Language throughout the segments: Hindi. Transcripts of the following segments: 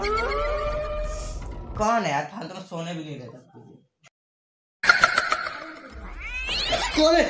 कौन है यार? फालतू में सोने भी नहीं देता। कौन है?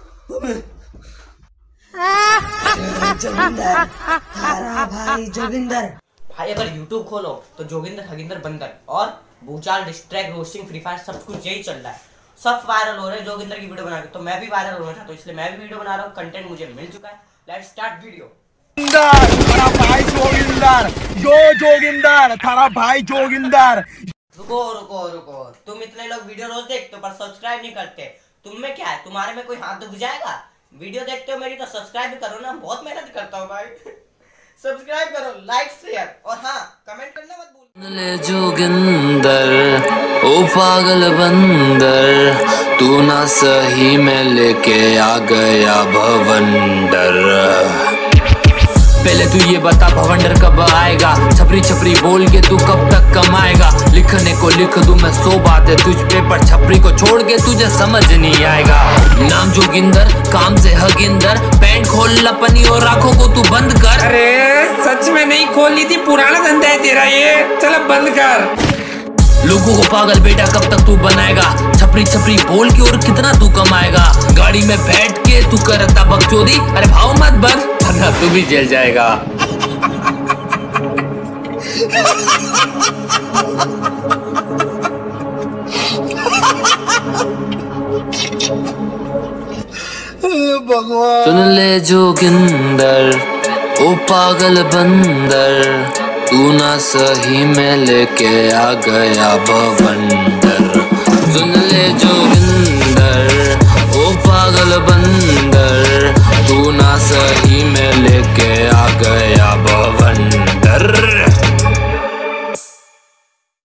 जोगिंदर, हरा भाई जोगिंदर। भाई अगर YouTube खोलो तो जोगिंदर हगिंदर बंदर और भूचाल डिस्ट्रैक्ट रोस्टिंग फ्री फायर सब कुछ यही चल रहा है। सब वायरल हो रहे हैं जोगिंदर की वीडियो बना के। तो मैं भी वायरल होना चाहता हूँ, इसलिए मैं भी वीडियो बना रहा हूँ। कंटेंट मुझे मिल चुका है। Let's start video. थारा भाई जोगिंदर, जोगिंदर, थारा भाई जोगिंदर। रुको रुको रुको, तुम इतने लोग वीडियो रोज देखते हो पर सब्सक्राइब नहीं करते। तुम में क्या है? तुम्हारे में कोई हाथ दुख जाएगा? वीडियो देखते हो मेरी तो सब्सक्राइब भी करो ना। बहुत मेहनत करता हूँ भाई। सब्सक्राइब करो, लाइक शेयर और हाँ कमेंट करना मत भूल। जोगिंदर ओ पागल बंदर, तू ना सही में लेके आ गया भवंडर। पहले तू ये बता भवंडर कब आएगा? छपरी छपरी बोल के तू कब तक कमाएगा? लिखने को लिख दूं मैं 100 बातें तुझ पे, पर छपरी को छोड़ के तुझे समझ नहीं आएगा। नाम जोगिंदर, काम से हगिंदर, पैंट खोल अपनी और आंखों को तू बंद कर। अरे सच में नहीं खोली थी, पुराना धंधा है तेरा ये, चल अब बंद कर। लोगों को पागल बेटा कब तक तू बनाएगा? छपरी छपरी बोल के और कितना तू कमाएगा? गाड़ी में बैठ के तू करता बकचोदी, अरे भाव मत भर वरना तू भी जेल जाएगा। भगवान सुन ले जोगिंदर ओ पागल बंदर, तू ना सही में लेके आ गया भवंडर। सुन ले जोगिंदर ओ पागल बंदर, तू ना सही में लेके आ गया भवंडर।